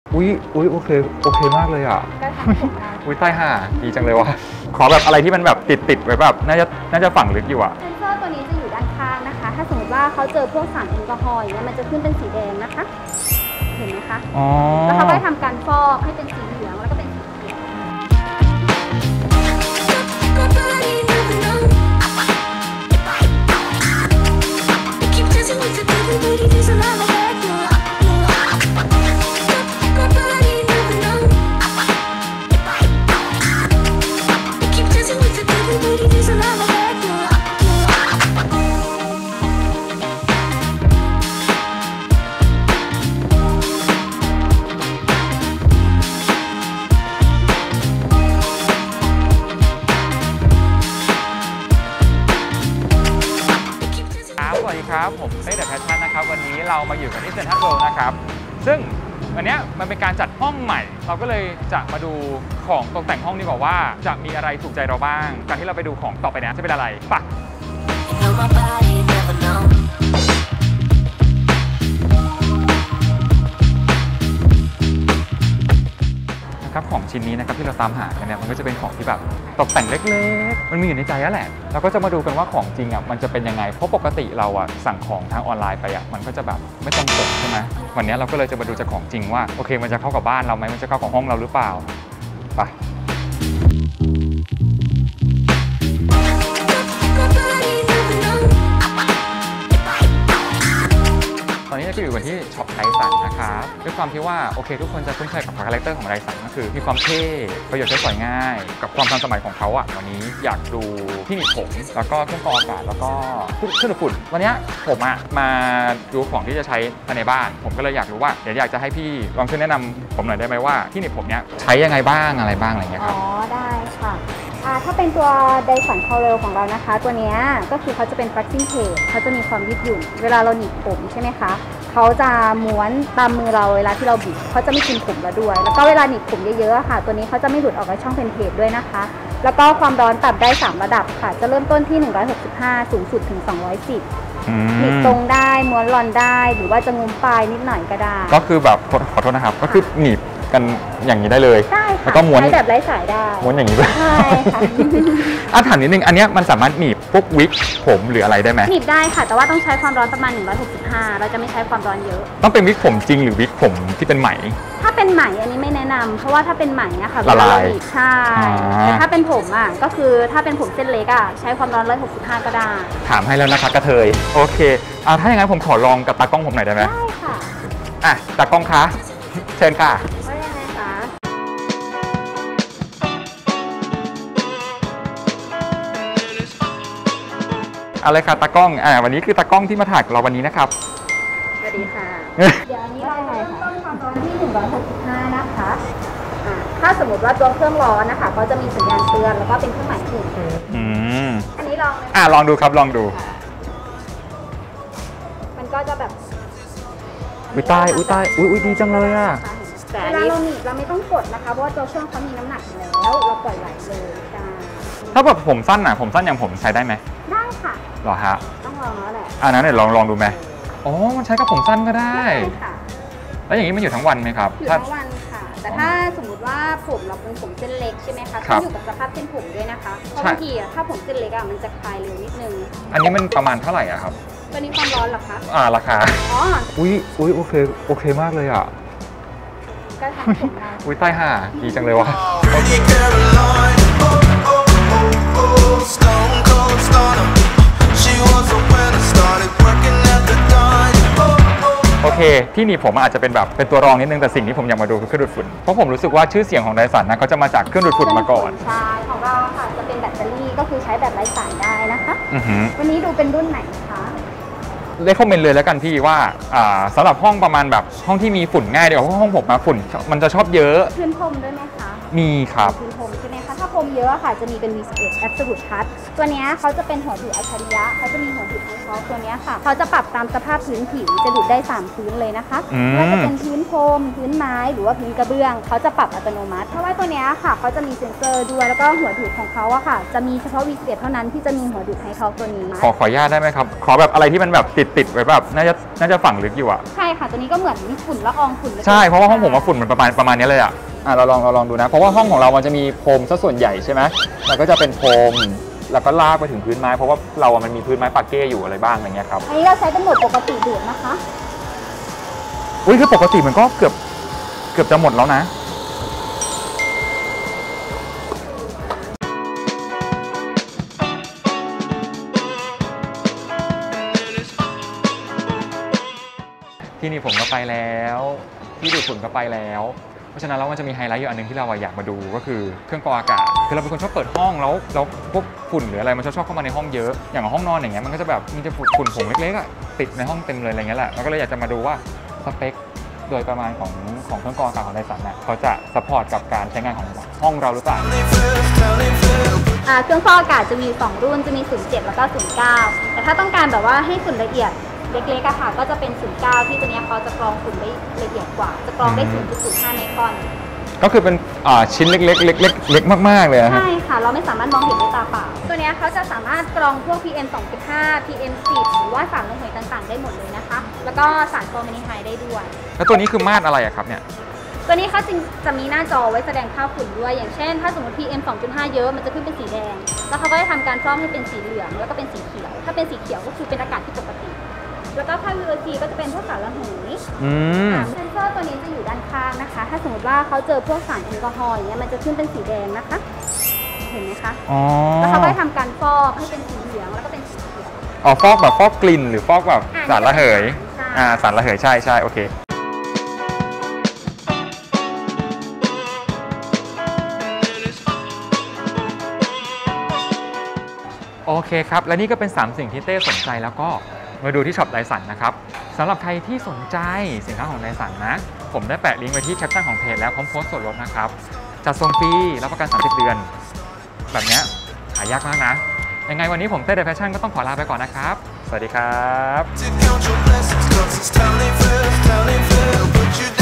อุ้ยโอเคมากเลยอ่ะอุ้ยใต้ห่าดีจังเลยวะขอแบบอะไรที่มันแบบติดไว้แบบน่าจะฝังลึกอยู่อ่ะเซนเซอร์ตัวนี้จะอยู่ด้านข้างนะคะถ้าสมมติว่าเขาเจอพวกสารแอลกอฮอล์อย่างเงี้ยมันจะขึ้นเป็นสีแดงนะคะเห็นไหมคะแล้วเขาก็ทำการฟอกให้เป็นสีเหลืองแล้วก็เป็นสีเขียวสวัสดีครับผมเต้เดอะแพชชั่นนะครับวันนี้เรามาอยู่กันที่เซ็นทรัลเวิลด์นะครับซึ่งวันนี้มันเป็นการจัดห้องใหม่เราก็เลยจะมาดูของตกแต่งห้องดีกว่าว่าจะมีอะไรถูกใจเราบ้างการที่เราไปดูของต่อไปนี้จะเป็นอะไรปะครับของชิ้นนี้นะครับที่เราตามหากันเนี่ยมันก็จะเป็นของที่แบบตกแต่งเล็กๆมันมีอยู่ในใจแล้วแหละเราก็จะมาดูกันว่าของจริงอ่ะมันจะเป็นยังไงเพราะปกติเราอ่ะสั่งของทางออนไลน์ไปอ่ะมันก็จะแบบไม่ตรงปกใช่ไหมวันนี้เราก็เลยจะมาดูจากของจริงว่าโอเคมันจะเข้ากับบ้านเราไหมมันจะเข้ากับห้องเราหรือเปล่าไปตอนนี้ก็อยู่กันที่ช็อปไรสันนะครับด้วยความที่ว่าโอเคทุกคนจะคุ้นเคยกับคาแรคเตอร์ของไรสันก็คือมีความเท่ประโยชน์ใช้สอยง่ายกับความทันสมัยของเขาอ่ะวันนี้อยากดูที่หนีบผมแล้วก็เครื่องกรองอากาศแล้วก็เครื่องดูดฝุ่นวันนี้ผมอ่ะมาดูของที่จะใช้ภายในบ้านผมก็เลยอยากรู้ว่าเดี๋ยวอยากจะให้พี่ลองช่วยแนะนำผมหน่อยได้ไหมว่าที่หนีบผมเนี้ยใช้ยังไงบ้างอะไรบ้างอะไรเงี้ยครับอ๋อได้ค่ะถ้าเป็นตัวไดสันคอเรลของเรานะคะตัวนี้ก็คือเขาจะเป็น flexible cage เขาจะมีความยืดหยุ่นเวลาเราหนีบผมใช่ไหมคะเขาจะม้วนตามมือเราเวลาที่เราบิดเขาจะไม่กินผมเราด้วยแล้วก็เวลาหนีบผมเยอะๆค่ะตัวนี้เขาจะไม่หลุดออกจากช่องเพนเทปด้วยนะคะแล้วก็ความร้อนปรับได้3ระดับค่ะจะเริ่มต้นที่165สูงสุดถึง210หนีบตรงได้ม้วนรอนได้หรือว่าจะงุ้มปลายนิดหน่อยก็ได้ก็คือแบบขอโทษนะครับก็คือหนีบกันอย่างนี้ได้เลยได้ค่ะแล้วก็ม้วนใช้แบบไร้สายได้ม้วนอย่างนี้ด้วยใช่ค่ะถามนิดนึงอันนี้มันสามารถหนีบพวกวิกผมหรืออะไรได้ไหมหนีบได้ค่ะแต่ว่าต้องใช้ความร้อนประมาณ165เราจะไม่ใช้ความร้อนเยอะต้องเป็นวิกผมจริงหรือวิกผมที่เป็นไหมถ้าเป็นไหมอันนี้ไม่แนะนำเพราะว่าถ้าเป็นไหมอะค่ะละลายใช่แต่ถ้าเป็นผมอะก็คือถ้าเป็นผมเส้นเล็กอะใช้ความร้อน165ก็ได้ถามให้แล้วนะคะกระเทยโอเคถ้าอย่างนั้นผมขอลองกับตากล้องผมหน่อยได้ไหมได้ค่ะตากล้องคะเชิญค่ะว่ายังไงคะอะไรค่ะตากล้องวันนี้คือตากล้องที่มาถ่ายเราวันนี้นะครับสวัสดีค่ะเดี๋ยวอันนี้เราจะเริ่มต้นความร้อนที่165นะคะถ้าสมมติว่าตัวเครื่องร้อนนะคะก็จะมีสัญญาณเตือนแล้วก็เป็นเครื่องหมายถูกอันนี้ลองลองดูครับลองดูมันก็จะแบบอุ้ยดีจังเลยอ่ะแต่เวลาเราหนีบเราไม่ต้องกดนะคะเพราะว่าตัวเครื่องเขามีน้ำหนักอยู่แล้วเราปล่อยไหลเลยจ้าถ้าแบบผมสั้นผมสั้นอย่างผมใช้ได้ไหมได้ค่ะหรอฮะต้องลองแล้วแหละนั้นเดี๋ยวลองดูไหมอ๋อมันใช้กับผมสั้นก็ได้ค่ะแล้วอย่างนี้มันอยู่ทั้งวันไหมครับอยู่ทั้งวันค่ะแต่ถ้าสมมติว่าผมเราเป็นผมเส้นเล็กใช่ไหมคะต้องอยู่กับสภาพเส้นผมด้วยนะคะเพราะบางทีถ้าผมเส้นเล็กมันจะคลายเร็วนิดนึงอันนี้มันประมาณเท่าไหร่อะครับตัวนี้ความร้อนเหรอคะราคาอุ้ยโอเคมากเลยอ่ะก็ทำผมได้ใต้ห่าดีจังเลยวะโอเคที่นี่ผมอาจจะเป็นแบบเป็นตัวรองนิดนึงแต่สิ่งที่ผมอยากมาดูคือเครื่องดูดฝุ่นเพราะผมรู้สึกว่าชื่อเสียงของไดสันนะเขาจะมาจากเครื่องดูดฝุ่นมาก่อนใช่ของเราค่ะจะเป็นแบตเตอรี่ก็คือใช้แบบไร้สายได้นะคะวันนี้ดูเป็นรุ่นไหนคะได้คอมเมนต์เลยแล้วกันพี่ว่าสำหรับห้องประมาณแบบห้องที่มีฝุ่นง่ายเดี๋ยวห้องผมมาฝุ่นมันจะชอบเยอะพื้นพรมด้วยไหมคะมีครับพื้นพรมใช่ไหมคะถ้าพรมเเยอะๆค่ะจะมีเป็น V11 Absolute Touch ตัวเนี้ยเขาจะเป็นหัวดูดอัจฉริยะเขาจะมีหัวดูดของเขาตัวเนี้ยค่ะเขาจะปรับตามสภาพพื้นผิวจะดูดได้3พื้นเลยนะคะไม่ว่าจะเป็นพื้นพรมพื้นไม้หรือว่าพื้นกระเบื้องเขาจะปรับอัตโนมัติเพราะว่าตัวเนี้ยค่ะเขาจะมีเซ็นเซอร์ด้วยแล้วก็หัวดูดของเขาอะค่ะจะมีเฉพาะ V11 เท่านั้นที่จะมีหัวดูดไฮท็อกตัวนี้ขออนุญาตได้ไหมครับขอแบบอะไรที่มันแบบติดไว้แบบน่าจะฝังลึกอยู่อะใช่ค่ะตัวนี้ก็เหมือนฝุ่นละอองฝุ่นใช่เพราะว่าห้องผมฝุ่นมันประมาณนี้เลยอะเราลองดูนะเพราะว่าห้องของเรามันจะมีพรมซะส่วนใหญ่ใช่ไหมมันก็จะเป็นพรมแล้วก็ลากไปถึงพื้นไม้เพราะว่าเรามันมีพื้นไม้ปาเก้อยู่อะไรบ้างอะไรเงี้ยครับอันนี้เราใช้เป็นโหมดปกติดูดนะคะอุ้ยคือปกติมันก็เกือบจะหมดแล้วนะที่นี่ผมก็ไปแล้วที่ดูดฝุ่นก็ไปแล้วเพราะฉะนั้นแล้วมันจะมีไฮไลท์อยู่อันนึงที่เราอยากมาดูก็คือเครื่องกรองอากาศคือเราเป็นคนชอบเปิดห้องแล้วพวกฝุ่นหรืออะไรมันชอบเข้ามาในห้องเยอะอย่างห้องนอนอย่างเงี้ยมันก็จะแบบมีแต่ฝุ่นผงเล็กๆอ่ะติดในห้องเต็มเลยอะไรเงี้ยแหละเราก็เลยอยากจะมาดูว่าสเปคโดยประมาณของเครื่องกรองอากาศของไดสันเนี่ยเขาจะซัพพอร์ตกับการใช้งานของห้องเราหรือเปล่าเครื่องฟอกอากาศจะมี2รุ่นจะมี07แล้วก็09แต่ถ้าต้องการแบบว่าให้ฝุ่นละเอียดเล็กๆอะค่ะก็จะเป็น09ที่ตัวนี้เขาจะกรองฝุ่นได้ละเอียดกว่าจะกรองได้ 0.05 ไมครอนก็คือเป็นชิ้นเล็กๆเล็กมากๆเลยใช่ค่ะเราไม่สามารถมองเห็นด้วยตาเปล่าตัวนี้เขาจะสามารถกรองพวก PM 2.5 PM 10หรือว่าสารระเหยต่างๆได้หมดเลยนะคะแล้วก็สารฟอร์มาลดีไฮด์ได้ด้วยแล้วตัวนี้คือมาตรอะไรอะครับเนี่ยตัวนี้เขาจะมีหน้าจอไว้แสดงค่าฝุ่นด้วยอย่างเช่นถ้าสมมติ PM 2.5 เยอะมันจะขึ้นเป็นสีแดงแล้วเขาก็จะทำการซ่อมให้เป็นสีเหลืองแล้วก็เป็นสีเขียวถ้าเป็นสีเขียวก็คือเป็นอากาศที่ปกติแล้วก็ค่า VOC ก็จะเป็นพวกสารระเหยเซนเซอร์ตัวนี้จะอยู่ด้านข้างนะคะถ้าสมมติว่าเขาเจอพวกสารแอลกอฮอล์อย่างเงี้ยมันจะขึ้นเป็นสีแดงนะคะเห็นไหมคะแล้วเขาก็ทำการฟอกให้เป็นสีเหลืองแล้วก็เป็นสีเขียวฟอกแบบฟอกกลิ่นหรือฟอกแบบสารระเหยสารระเหยใช่โอเคโอเคครับและนี่ก็เป็น 3 สิ่งที่เต้สนใจแล้วก็มาดูที่ช็อปไดสันนะครับสำหรับใครที่สนใจสินค้าของไดสันนะผมได้แปะลิงก์ไว้ที่แคปชั่นของเพจแล้วพร้อมโค้ดส่วนลดนะครับจัดส่งฟรีรับประกัน30 เดือนแบบนี้หายากมากนะยังไงวันนี้ผมเต้เดอะแฟชั่นก็ต้องขอลาไปก่อนนะครับสวัสดีครับ